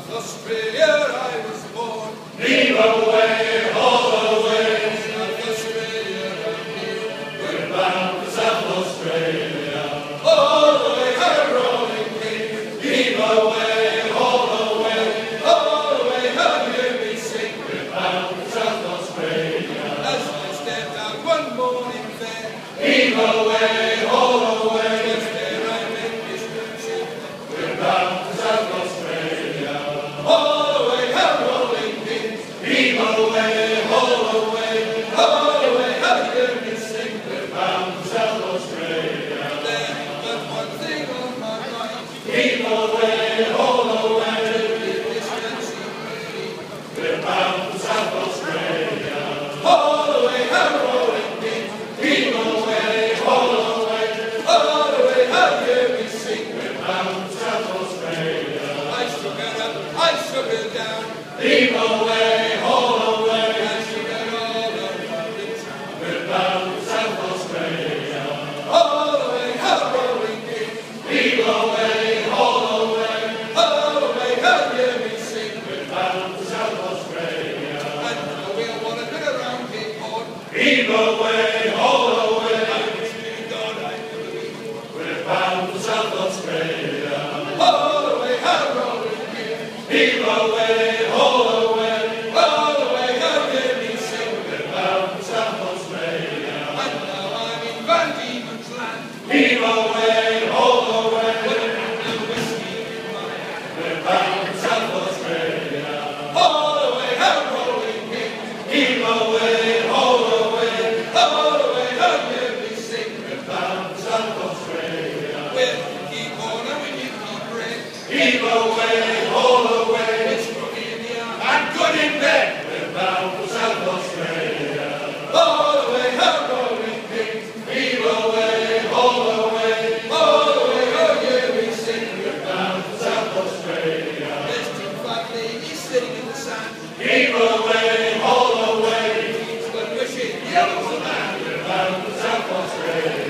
Australia I was born. Heave away, haul away. South Australia I'm here. We're bound for South Australia. All the way to rolling King. Heave away, haul away. All the way to hear me sing. We're bound for South Australia. As I stepped out one morning fair. Heave away, haul away. Was there I met this Nancy. We're bound for South Australia. All the way to rolling King. Heave away, haul away. All the way to hear me sing. We're bound for South Australia. There but one thing on my mind. Heave away, haul away. This Nancy lady. We're bound for South Australia. All the way to rolling King. Heave away, haul away. All the way to hear me sing. We're bound for South Australia. I shook her up, I shook her down. Heave away, haul away. I shook her all over the town. We're bound for South Australia. All the way to rolling King. Heave away, haul away. All the way to hear me sing. We're bound for South Australia. And now we'll want to get around Cape Horn. Heave away, haul away. God, I believe. We're bound for South Australia. All the way to rolling King. Heave away, haul away. All the way to hear me sing. We're bound for South Australia. And now I'm in Van Diemen's land. Heave away, haul away. The whiskey in my hand. We're bound for South Australia. All the way to rolling King. Heave away, haul away. All the way to hear me sing. We're bound for South Australia. With keep on and we keep red. Heave away, haul away. It's rookie in the arm. And good in bed. We're bound for South Australia. All the way to rolling King. Heave away, haul away. All the way to hear me sing. We're bound for South Australia. There's two fat ladies sitting in the sand. Heave away, haul away. Each one wishing Yellow's the man. We're bound for South Australia.